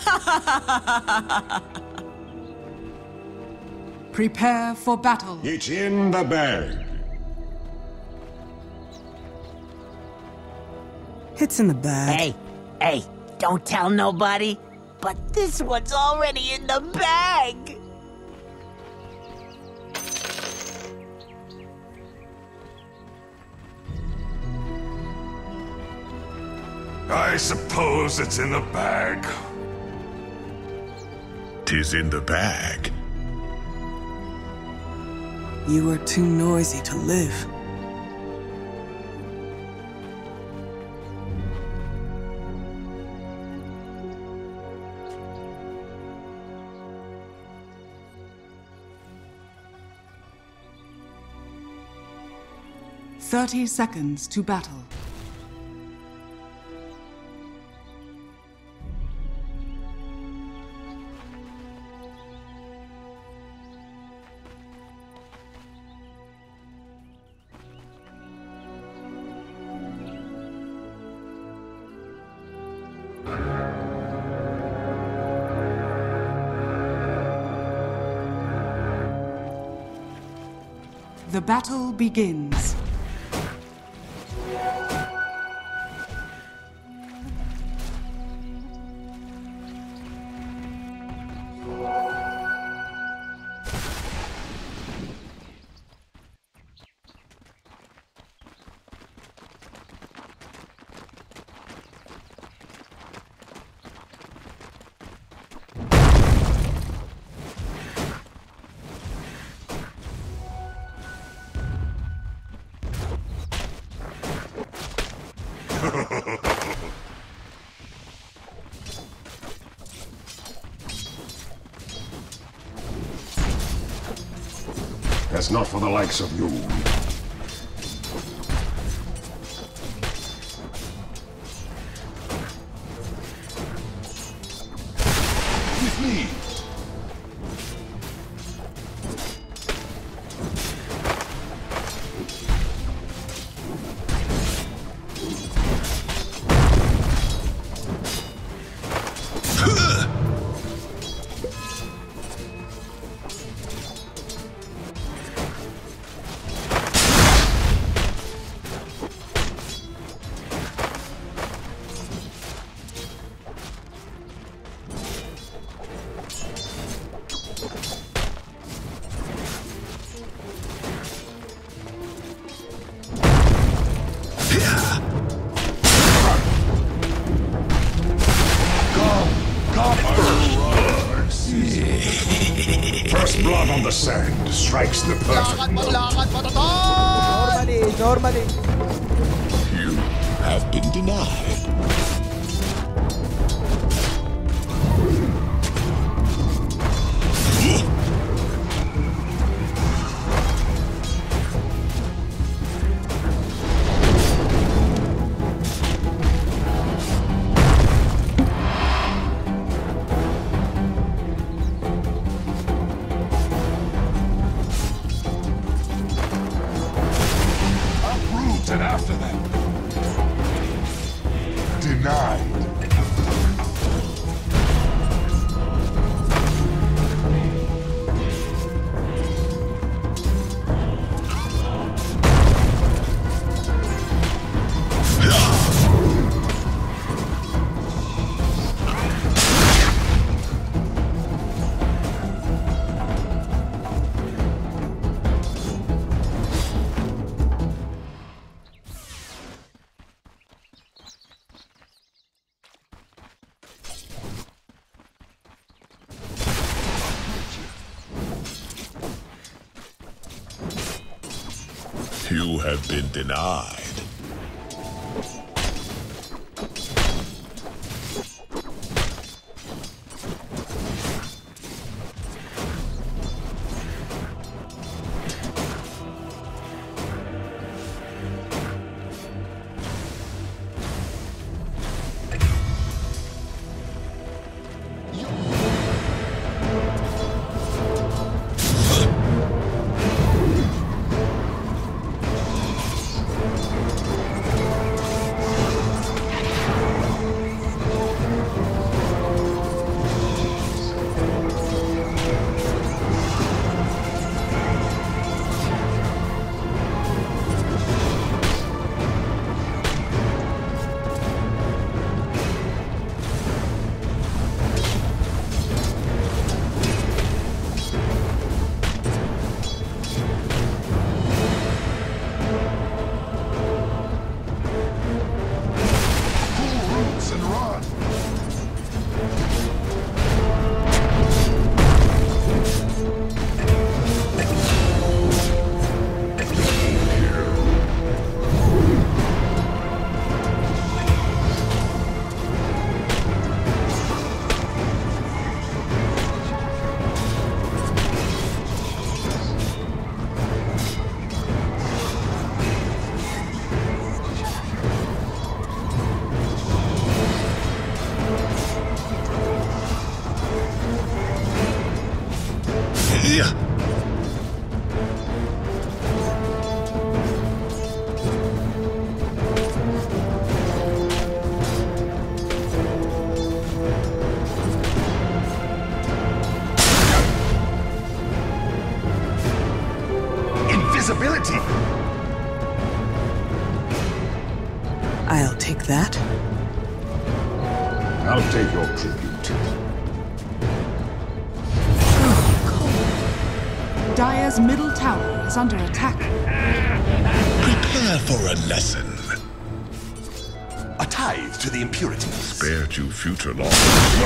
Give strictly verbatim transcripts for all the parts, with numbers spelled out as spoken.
Prepare for battle. It's in the bag. It's in the bag. Hey, hey, don't tell nobody, but this one's already in the bag. I suppose it's in the bag. 'Tis in the bag. You are too noisy to live. Thirty seconds to battle. The battle begins. That's not for the likes of you. With me. First blood on the sand strikes the perfect note. Normally, normally. You have been denied. And after that, denied. You have been denied. Invisibility! I'll take that. I'll take your tribute. Dire's middle tower is under attack. Prepare for a lesson. A tithe to the impurities. Spared you future loss.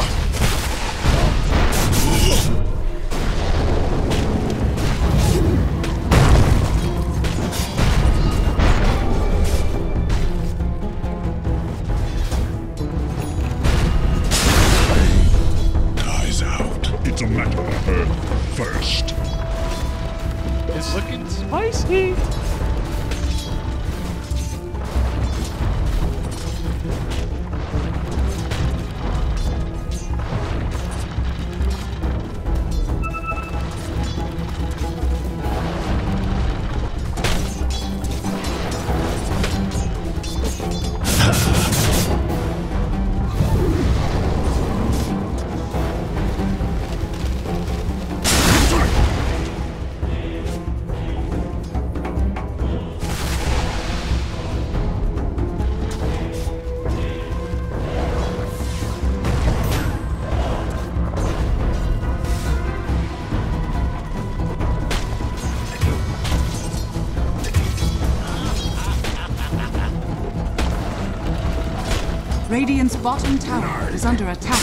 Dies out. It's a matter of her first. It's looking spicy. Radiant's bottom tower is under attack.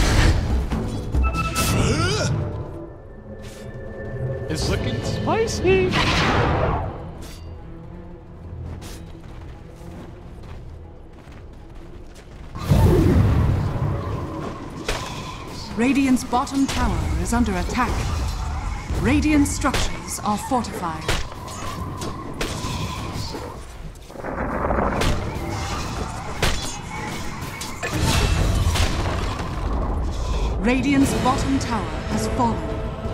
It's looking spicy. Radiant's bottom tower is under attack. Radiant structures are fortified. Radiant's bottom tower has fallen.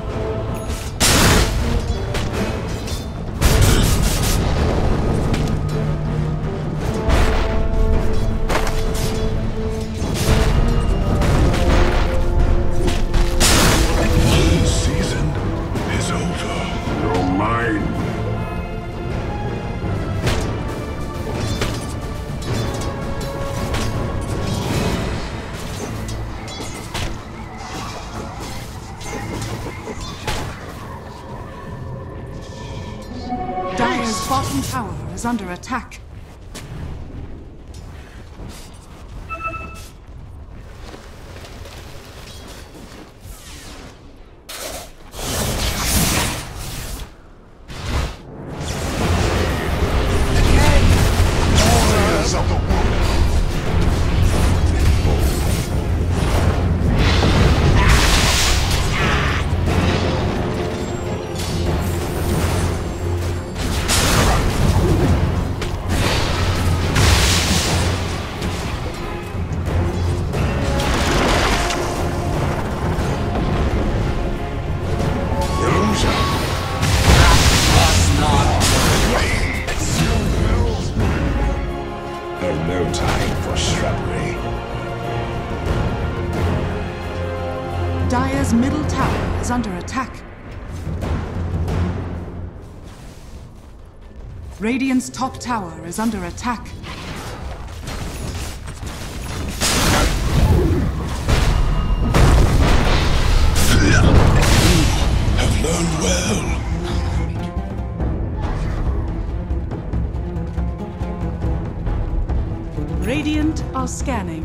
The season is over. You're mine. Dire's bottom tower is under attack. Warriors of the wood. Have no time for shrubbery. Dire's middle tower is under attack. Radiant's top tower is under attack. Have learned well. Radiant are scanning.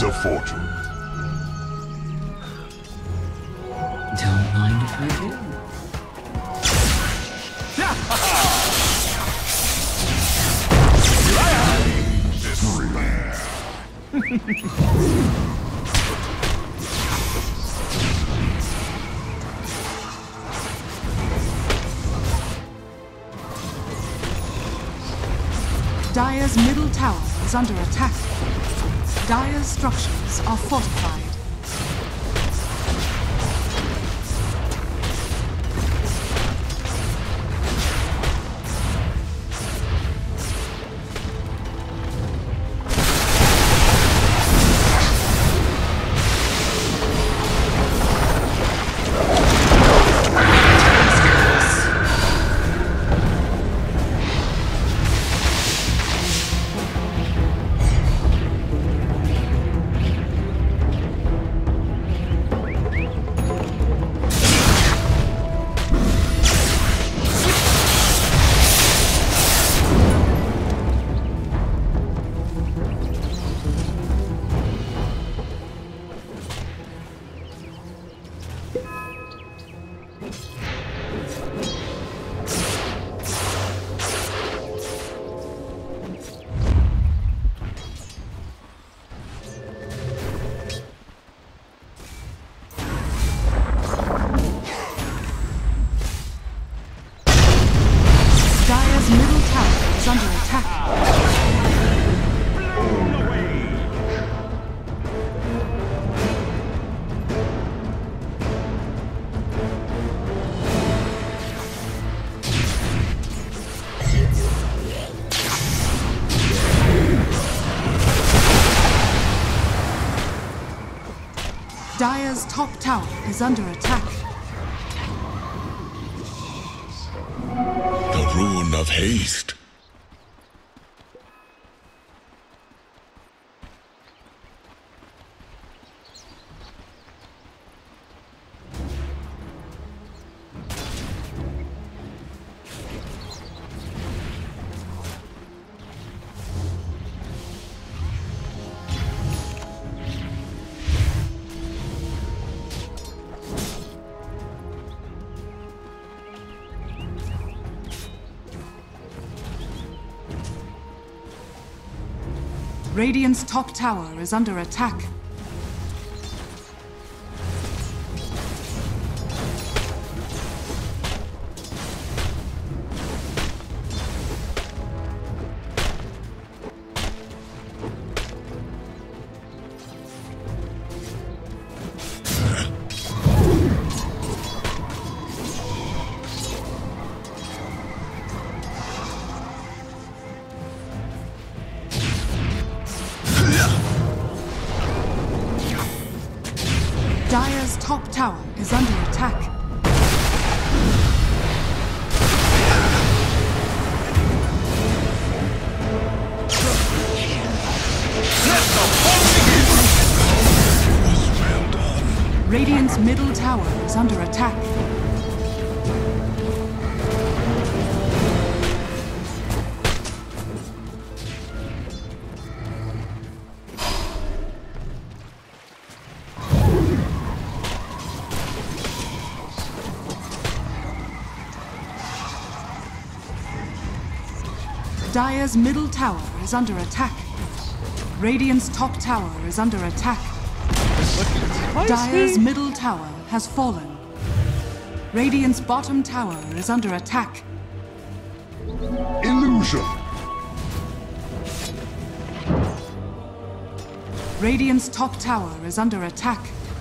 Wings of Fortune. Don't mind if I do. Despair. Dire's middle tower is under attack. Dire's structures are fortified. Dire's top tower is under attack. The rune of haste. Radiant's top tower is under attack. Dire's top tower is under attack. Well done. Radiant's middle tower is under attack. Dire's middle tower is under attack. Radiant's top tower is under attack. Dire's middle tower has fallen. Radiant's bottom tower is under attack. Illusion. Radiant's top tower is under attack.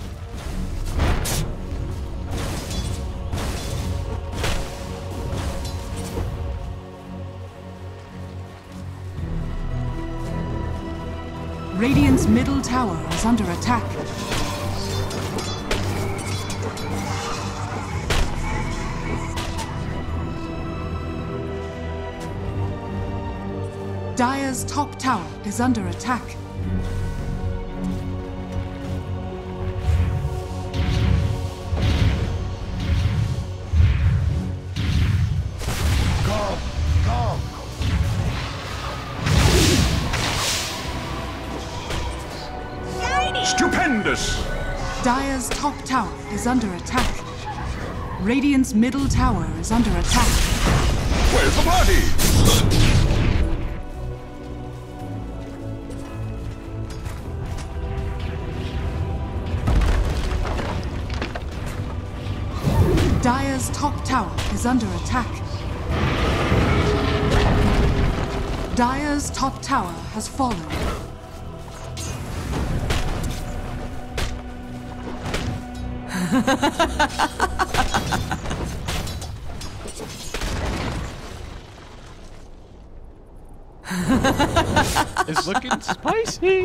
Radiant's middle tower is under attack. Dire's top tower is under attack. Come, come. Shout weakness. Dire's top tower is under attack. Radiant's middle tower is under attack. Where's the party? Dire's top tower is under attack. Dire's top tower has fallen. It's looking spicy.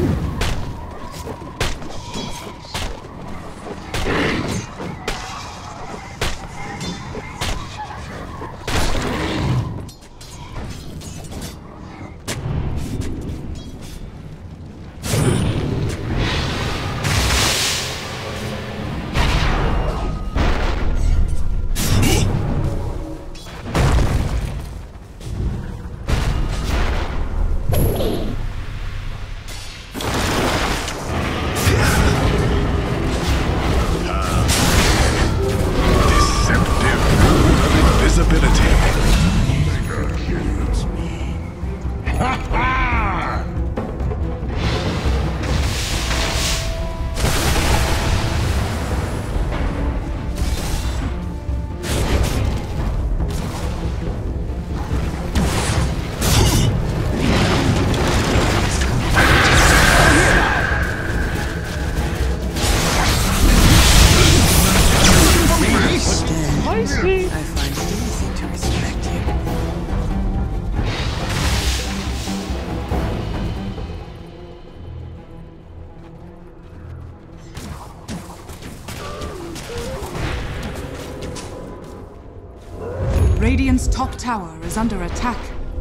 Radiant's top tower is under attack.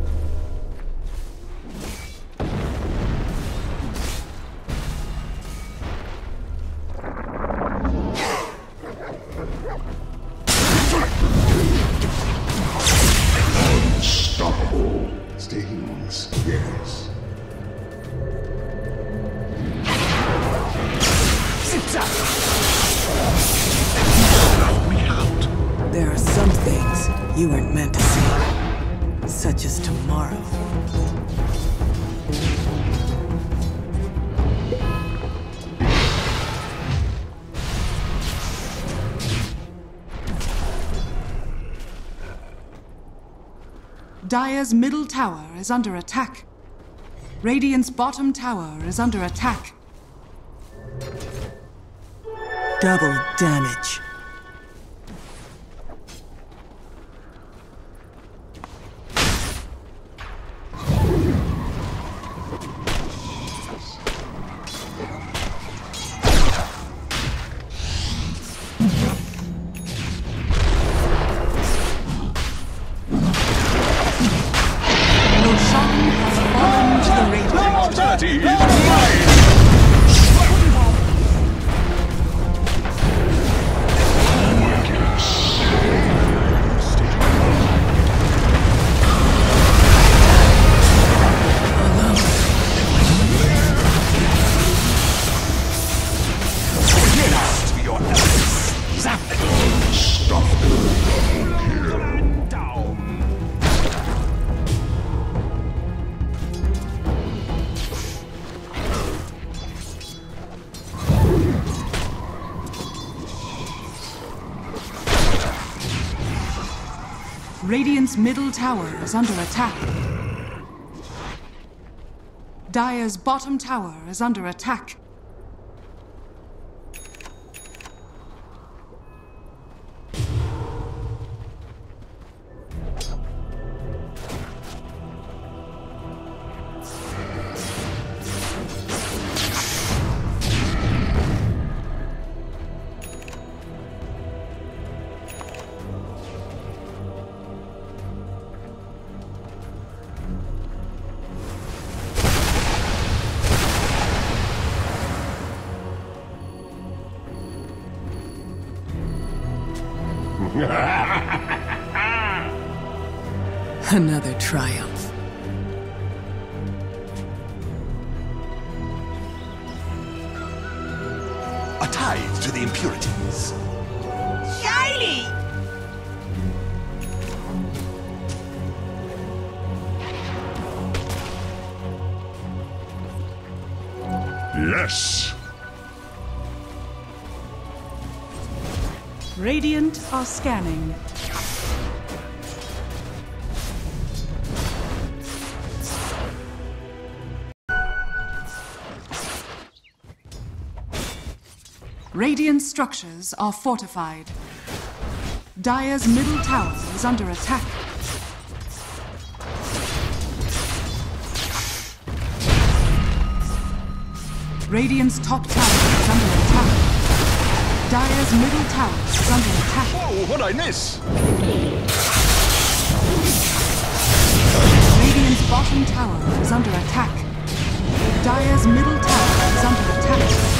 Unstoppable. Stings, yes. There are some things you weren't meant to see, such as tomorrow. Dire's middle tower is under attack. Radiant's bottom tower is under attack. Double damage. Radiant's middle tower is under attack. Dire's bottom tower is under attack. Another triumph. A tithe to the impurities. Shiny! Yes. Radiant are scanning. Radiant structures are fortified. Dire's middle tower is under attack. Radiant's top tower is under attack. Dire's middle tower is under attack. Whoa, what'd I miss? Radiant's bottom tower is under attack. Dire's middle tower is under attack.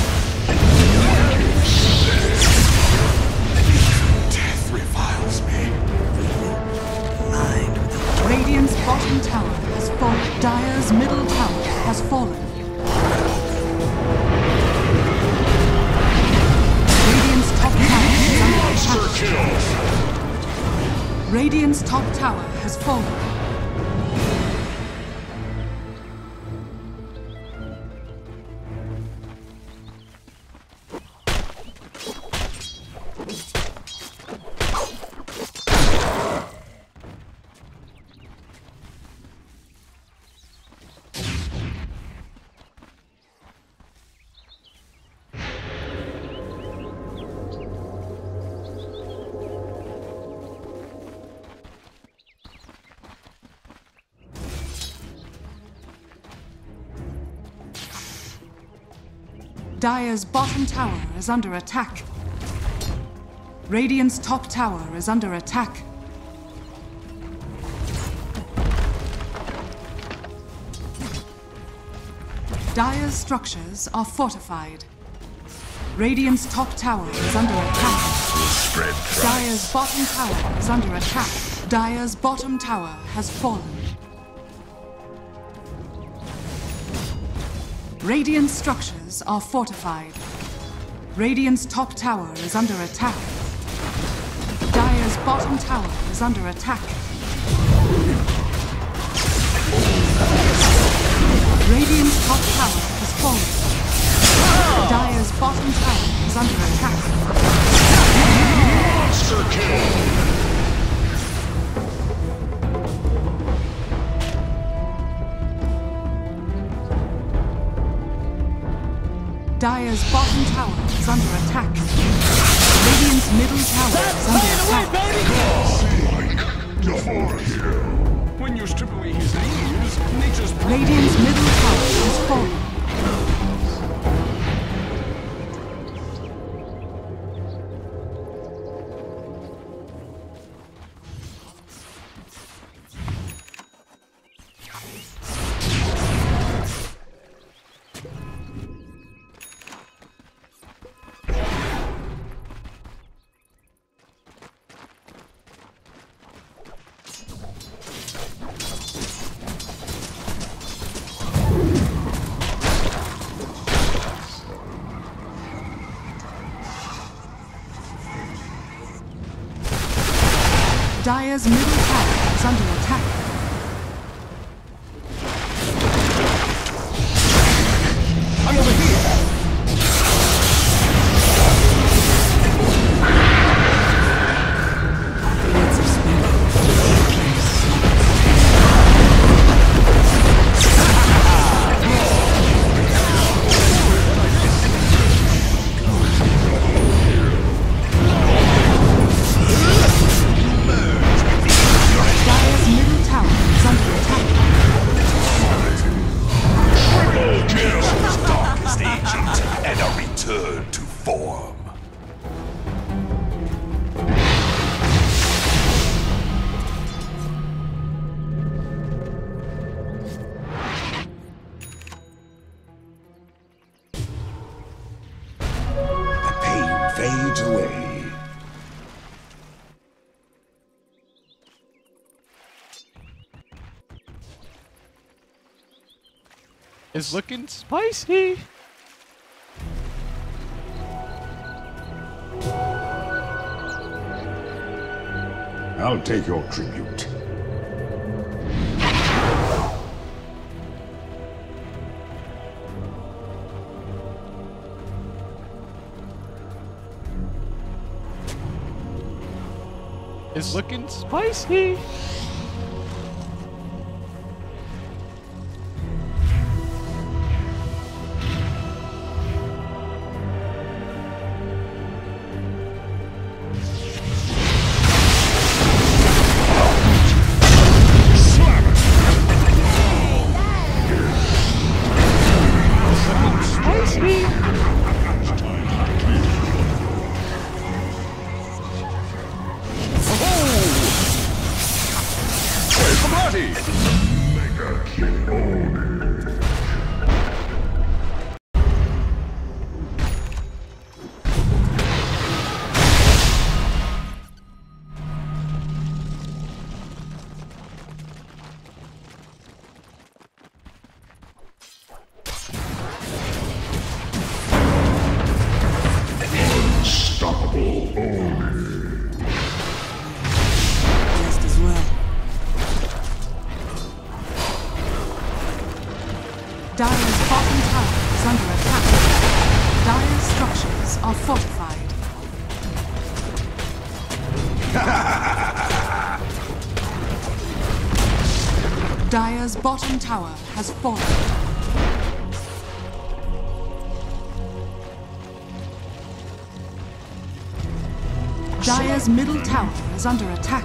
Death reviles me. Radiant's bottom tower has fallen. Dire's middle tower has fallen. Radiant's top tower is under attack. Radiant's top tower has fallen. Dire's bottom tower is under attack. Radiant's top tower is under attack. Dire's structures are fortified. Radiant's top tower is under attack. Dire's bottom tower is under attack. Dire's bottom tower has fallen. Radiant structures are fortified. Radiant's top tower is under attack. Dire's bottom tower is under attack. Radiant's top tower has fallen. Dire's bottom tower is under attack. Monster kill! Dire's bottom tower is under attack. Radiant's middle tower is under attack. Double kill! When you strip away his leaves, nature's... Radiant's middle tower is fallen. Dire's middle tower is under attack. I'm over here! Fades away. It's looking spicy. I'll take your tribute. It's looking spicy. Dire's bottom tower is under attack. Dire's structures are fortified. Dire's bottom tower has fallen. Dire's middle tower is under attack.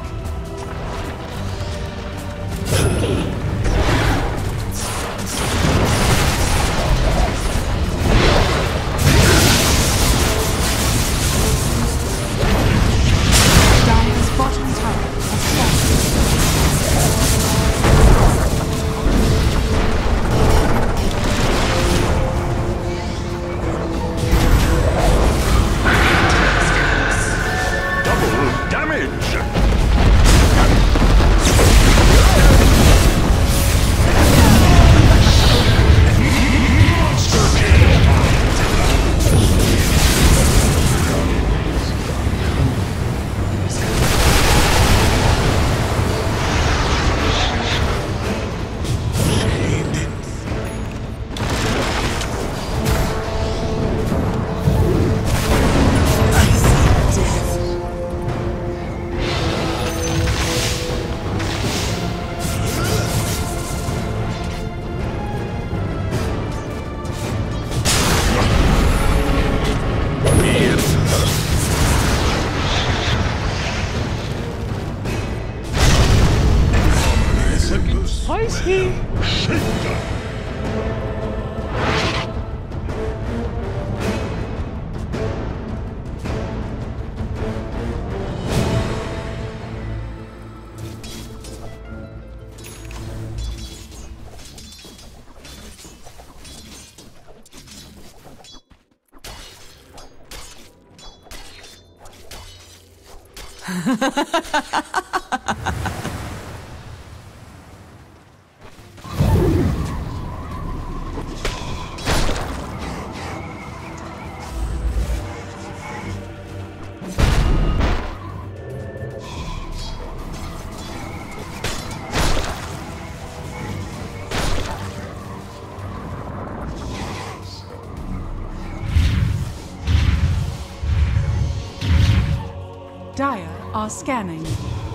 Dire are scanning.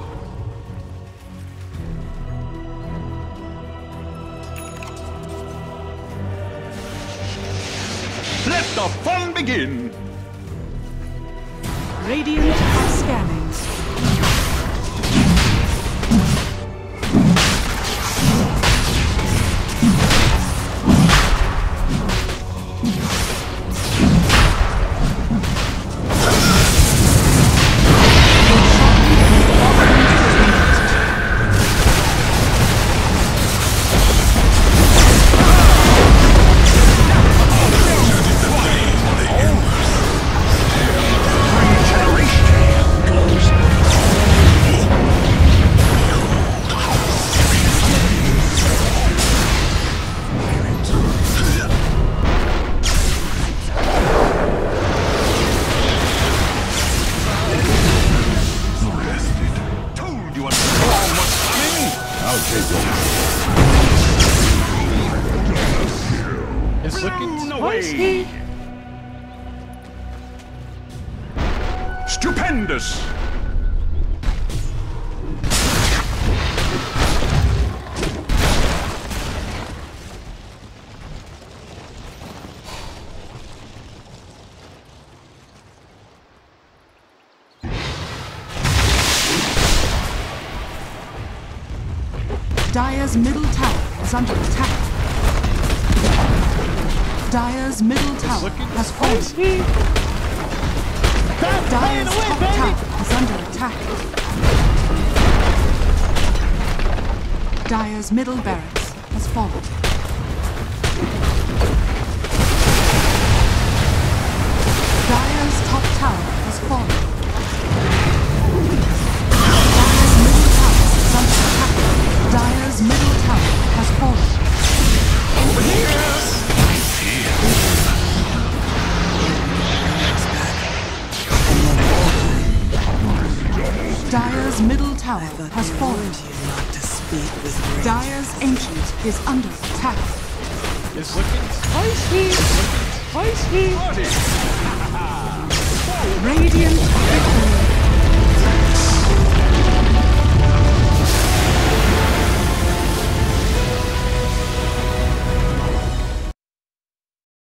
Let the fun begin! Radiant are scanning. Regeneration! Spicy! Stupendous! Dire's middle tower is under attack. Dire's middle tower has fallen. Dire's top tower is under attack. Dire's middle barracks has fallen. Dire's top tower has fallen. Dire's middle tower has fallen. Over here! Dire's middle tower has fallen. Not to speak with Regen. Dire's Ancient is under attack. It's looking spicy! Spicy! Radiant victory.